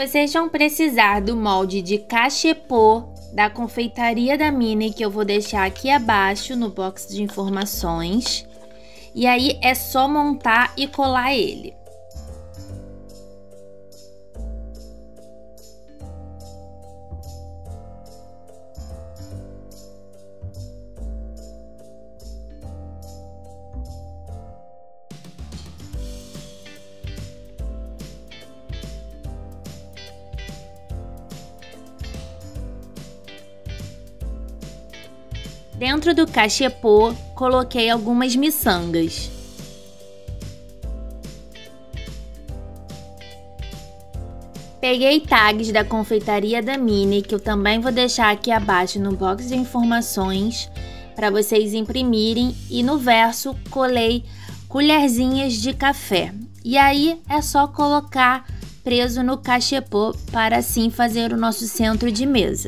Vocês vão precisar do molde de cachepô da confeitaria da Minnie, que eu vou deixar aqui abaixo no box de informações. E aí é só montar e colar ele. Dentro do cachepô, coloquei algumas miçangas. Peguei tags da confeitaria da Minnie, que eu também vou deixar aqui abaixo no box de informações, para vocês imprimirem, e no verso colei colherzinhas de café. E aí é só colocar preso no cachepô para assim fazer o nosso centro de mesa.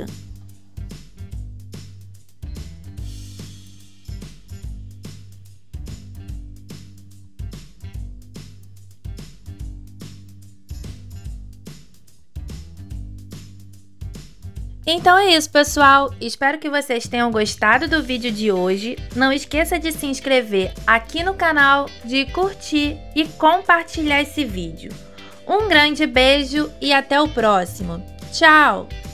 Então é isso, pessoal. Espero que vocês tenham gostado do vídeo de hoje. Não esqueça de se inscrever aqui no canal, de curtir e compartilhar esse vídeo. Um grande beijo e até o próximo. Tchau!